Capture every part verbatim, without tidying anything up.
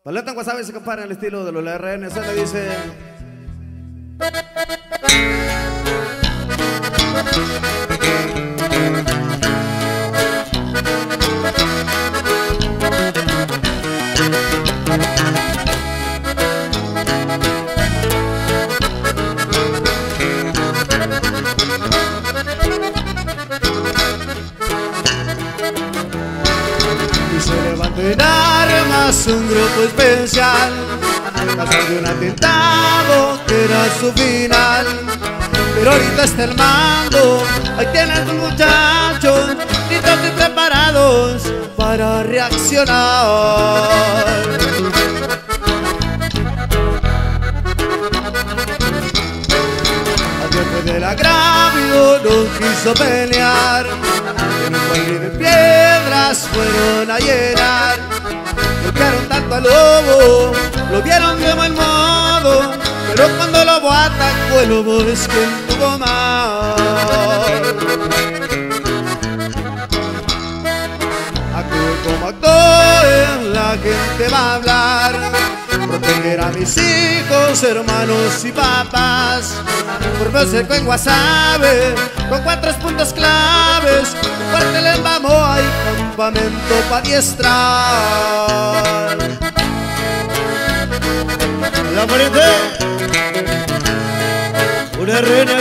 Paleta en Guasave se compara en el estilo de los R N. Se le dice... En armas un grupo especial, causando de un atentado que era su final. Pero ahorita está el mando, ahí tienen los muchachos, listos y preparados para reaccionar. Al jefe del agravio no quiso pelear, en un baile de piedras fueron a llenar. Golpearon tanto al lobo, lo vieron de mal modo, pero cuando el lobo atacó, el lobo es quien tuvo mal. Actúe como actúe, la gente va a hablar. Proteger a mis hijos, hermanos y papás. Por verse en Guasave, con cuatro puntos claves, cuartel en Bamoa y campamento pa' adiestrar. La pariente, una reina.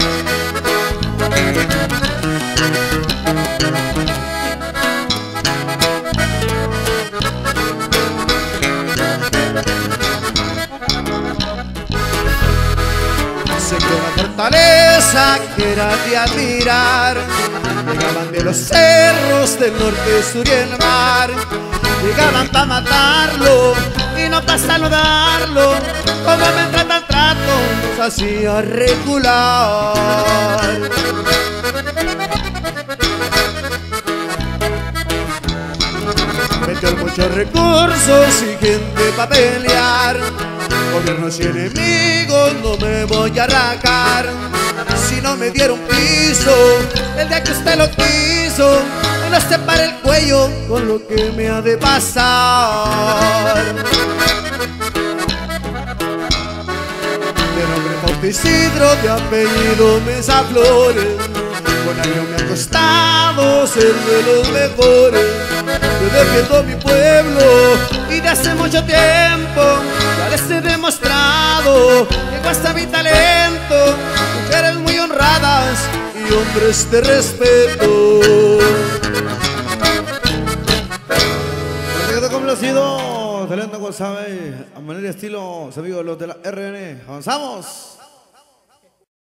Una fortaleza que era de admirar. Llegaban de los cerros del norte, sur y el mar. Llegaban para matarlo y no para saludarlo. Como me tratan trato, nos hacía regular. Metió muchos recursos y gente para pelear. Gobiernos y enemigos no me voy a arrancar. Si no me dieron piso el día que usted lo quiso, me lo separa el cuello con lo que me ha de pasar. De nombre Fausto Isidro, de apellido Mesa Flores, con años me ha costado ser de los mejores. Yo defiendo mi pueblo y de hace mucho tiempo ya les he demostrado que cuesta mi talento. Mujeres muy honradas y hombres de respeto. Me quedo complacido, talento Guasave, a manera y estilo, amigos los de la R N. ¡Avanzamos!